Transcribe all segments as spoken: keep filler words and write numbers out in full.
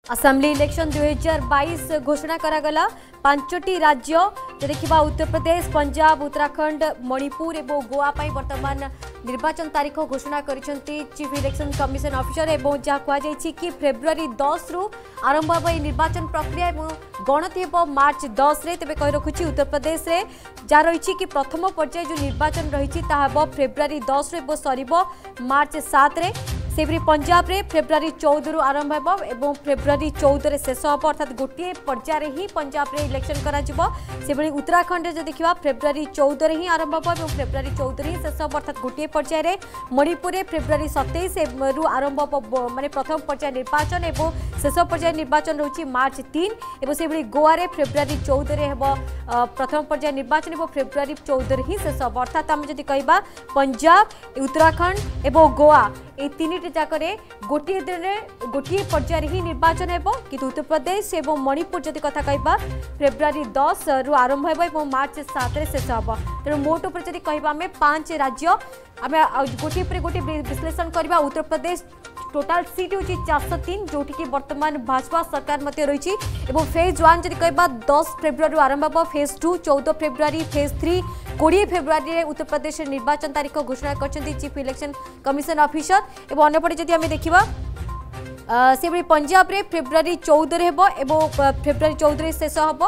assembly election दुई हजार बाईस घोषणा करागला पांचटी राज्य देखा उत्तर प्रदेश पंजाब उत्तराखंड मणिपुर और गोवा बर्तमान निर्वाचन तारीख घोषणा करिसेंती चीफ इलेक्शन कमिशन ऑफिसर एवं जहाँ कहुई कि फेब्रुआरी दस रु आरंभ हो निर्वाचन प्रक्रिया गणति हो मार्च दस रे तेज कही रखुच्छी उत्तर प्रदेश रे जहाँ रही कि प्रथम पर्याय जो निर्वाचन रही फेब्रुआरी दस रु सर मार्च सात रे सेपरी पंजाब रे फेब्रुआरी चौदह रु आरंभ हो एवं फेब्रुआरी चौदह रे शेष हम अर्थात गोटे पर्यायर ही पंजाब रे इलेक्शन करा उत्तराखंड जो देखा फेब्रुआरी चौदह ही आरंभ हो फेब्रुआरी चौदह ही शेष हम अर्थात गोटे पर्यायर मणिपुर में फेब्रुआरी सतैश रु आरंभ माने प्रथम पर्याय निर्वाचन एवं शेष पर्याय निर्वाचन रोचे मार्च तीन और से गोवा रे फेब्रुआरी चौदह हम प्रथम पर्याय निर्वाचन और फेब्रुआरी चौदह ही शेष हम अर्थात आम जब कह पंजाब उत्तराखंड एवं गोवा ये तीन जाकरे गोटे दिन में गोटे पर्यायर ही निर्वाचन हो कि उत्तर प्रदेश और मणिपुर जदि कथा कहबा फेब्रुआरी दस रु आरंभ हो मार्च सात रे शेष हम तेणु मोट उपर जदि कहबा आमे पांच राज्य आम गोटे पर गोटे विश्लेषण करबा उत्तर प्रदेश टोटाल सीट होची चार सौ तीन जोटी की वर्तमान भाजपा सरकार मध्य रही फेज वन जदि कहबा दस फेब्रुआरी आरंभ हो फेज टू चौदह फेब्रुआरी फेज थ्री कोड़े फेब्रुआरी उत्तर प्रदेश निर्वाचन तारीख घोषणा कर चीफ इलेक्शन कमिशन ऑफिसर और अन्यपटे जदि आम देखा से भाई पंजाब रे फेब्रुआरी चौदह हो फेब्रुआरी चौदह शेष हम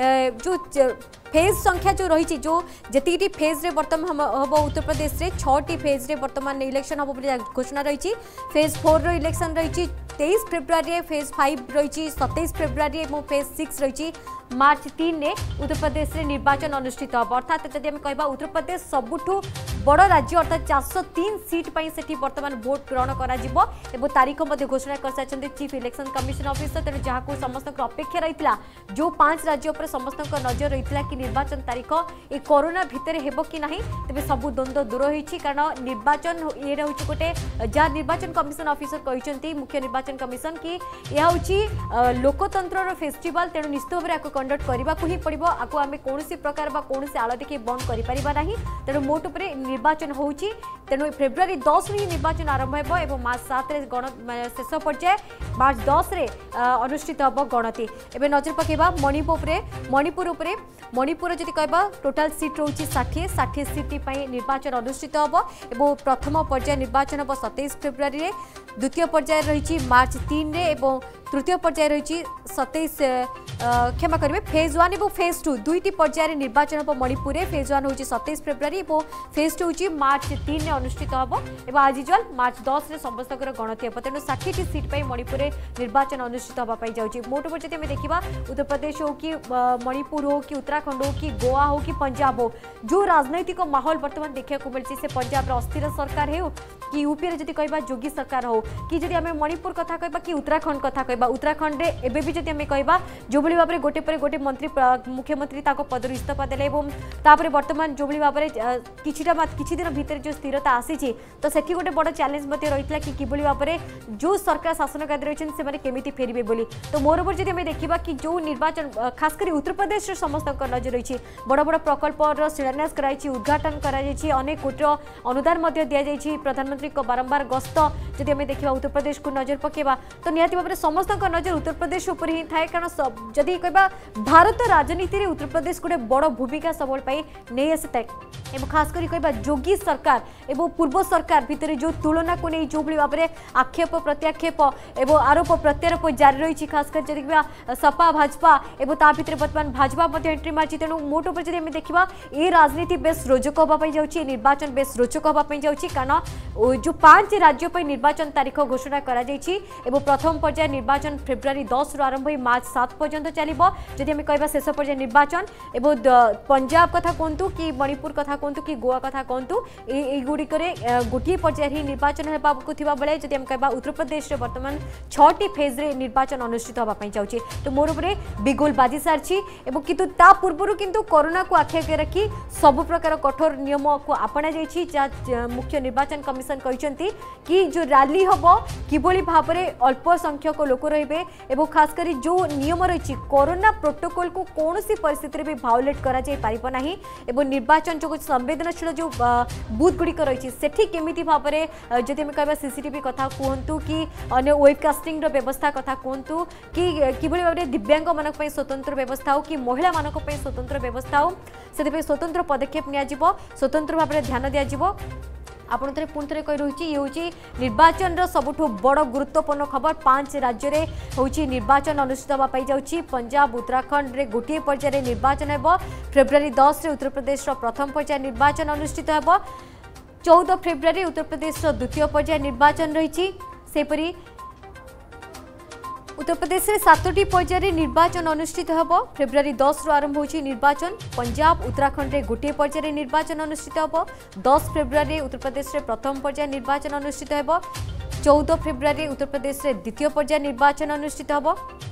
जो फेज संख्या जो रही जो जी फेज रे वर्तमान हम उत्तर प्रदेश रे छटी फेज रे वर्तमान इलेक्शन हम घोषणा रही फेज फोर रो इलेक्शन रही तेईस फेब्रुआरी फेज फाइव रही सतैश फेब्रुआरी और फेज सिक्स रही मार्च तीन ने उत्तर प्रदेश रे निर्वाचन अनुष्ठित हम अर्थात जब आम कह उत्तर प्रदेश सबुठू बड़ राज्य अर्थात चार सौ तीन सीट से वर्तमान भोट ग्रहण कर तारीख घोषणा कर सारी चीफ इलेक्शन कमिशन ऑफिसर तेणु जहाँ समस्त अपेक्षा रही जो पांच राज्य पर समस्त नजर रही कि निर्वाचन तारीख ये कोरोना भितर हेब कि नहीं तेज सब द्वंद्व दूर होती कारण निर्वाचन ये हूँ गोटे जहाँ निर्वाचन कमिशन ऑफिसर कहते मुख्य निर्वाचन कमिशन कि यह हूँ लोकतंत्र फेस्टिवल तेणु निश्चित भाव में कंडक्ट करने को ही पड़ो आपको आम कौन प्रकार कौन आड़ देखिए बंद करना तेणु मोट उपर निर्वाचन होची तेणु फेब्रुआरी दस रु निर्वाचन आरंभ हो मार्च सात गण शेष पर्याय मार्च दस रे अनुष्ठित हम गणति एवं नजर पकेबा मणिपुर मणिपुर उपरे मणिपुर जदि कहबा टोटाल सीट रोची षाठी षाठी सीट निर्वाचन अनुष्ठित हम एवं प्रथम पर्याय निर्वाचन हम सतैश फेब्रुआरी रे द्वितीय पर्याय रही मार्च तीन रे एवं तृतीय पर्याय रही सतैश क्षमा करेंगे फेज वन और फेज टू दुईटी पर्यायर निर्वाचन हम मणिपुर में फेज वन हूँ सतैश फेब्रुआरी और फेज टू हूँ मार्च तीन में अनुष्ठित हम और आज यूजुआल मार्च दस में समस्त गणति हम तेणु षाठी सीट पर मणिपुर में निर्वाचन अनुष्ठित होगापी जाऊँगी मोट उपर जब देखा उत्तर प्रदेश हो कि मणिपुर हो कि उत्तराखंड हो कि गोवा हो कि पंजाब हो जो राजनैतिक माहौल बर्तमान देखा मिली से पंजाब अस्थिर सरकार हो कि यूपी में जब कह योगी सरकार हो कि जब आम मणिपुर कथा कहबा कि उत्तराखंड कथा कहबा उत्तराखंड में एवं भी जब आम कह जो भाव में गोटे पर गोटे मंत्री मुख्यमंत्री पदर इस्तीफा देले तापर बर्तमान जो भाव में किसी दिन भितर जो स्थिरता आसी तो से गोटे बड़ चैलेंज रही कि किभली भाव में जो सरकार शासन कार्य रही से केमी फेरबे बोली तो मोर ओवर जब आम देखा कि जो निर्वाचन खासकर उत्तर प्रदेश समस्त नजर रही बड़ बड़ प्रकल्प शिलान्यास कराई उद्घाटन करनेक कोटी अनुदान दि प्रधानमंत्री बारंबार गस्त जब आम देखा उत्तर प्रदेश को नजर पकेबा तो निहाती भाव में समस्त नजर उत्तर प्रदेश उपर ही थाए कारण जदि कहबा भारत राजनीति रे उत्तर प्रदेश गोटे बड़ भूमिका सब नहीं आसी था एवं खास करी कहबा योगी सरकार एवं पूर्व सरकार भितर जो तुलना को नहीं जो भाव में आक्षेप प्रत्याक्षेप एवं आरोप प्रत्यारोप जारी रही खासकर जब सपा भाजपा एवं ता भितर बर्तमान भाजपा एंट्री मार्च तेणु मोट उपर जब देखा ये राजनीति बेस रोचक होगापी जाऊँगी निर्वाचन बेस रोचक होगापी जाऊँगी कारण जो पांच राज्य पर निर्वाचन तारीख घोषणा करा प्रथम पर्याय निर्वाचन फेब्रुआरी दस रु आरंभ मार्च सात पर्यंत चलो जदि आम कह शेष पर्याय निर्वाचन एवं पंजाब कथा कहतु कि मणिपुर कथा कहतु कि गोवा कथा कहतु युड़िक गोटे पर्यायर ही निर्वाचन होगा बेले जदि आम कह उत्तर प्रदेश बर्तमान छटी फेज रे निर्वाचन अनुष्ठित होगापी जाऊँगी तो मोर उपर बिगुल बाजी सारी किंतु ता पूर्व किंतु कोरोना को आखि आगे रखी सब प्रकार कठोर नियम को आपणा जा मुख्य निर्वाचन कमिशन कहते कि जो रैली हम किभली भाव में अल्प संख्यक लोक रे एवं खास करी जो नियम रही कोरोना प्रोटोकॉल को कौन सी परिस्थिति में भी भायोलेट करा जाय पारिबो नाही एवं निर्वाचन जो संवेदनशील जो बुथ गुड़िक रही सेठी केमिति भाव में जदि आम कह सीसीटीवी कथा कहतु कि अन्य वेबकास्टिंग व्यवस्था कथा कहतु कि किभली भाव में दिव्यांग मान स्वतंत्र व्यवस्था हो कि महिला मान स्वतंत्र व्यवस्था हो से स्वतंत्र पदक्षेप नियाजिबो स्वतंत्र भाव में ध्यान दिया आपण थे पुणी थे कही रही ये हूँ निर्वाचन सबुठ बड़ गुरुत्वपूर्ण खबर पांच राज्य में हूँ निर्वाचन अनुष्ठित होगापाई जाऊँगी पंजाब उत्तराखंड में गोटे पर्यायर निर्वाचन हो फेब्रुआरी दस उत्तर प्रदेश प्रथम पर्याय निर्वाचन अनुष्ठित हो चौदह फेब्रुआरी उत्तर प्रदेश द्वितीय पर्याय निर्वाचन रही सेपरी उत्तर प्रदेश में सातटी पर्यायर निर्वाचन अनुष्ठित हो फेब्रुआरी दस रु आरंभ होची निर्वाचन पंजाब उत्तराखंड में गोटे पर्यायर निर्वाचन अनुष्ठित हो दस फेब्रुआरी उत्तर प्रदेश में प्रथम पर्याय निर्वाचन अनुष्ठित हो चौदह फेब्रुआरी उत्तर प्रदेश में द्वितीय पर्याय निर्वाचन अनुष्ठित हो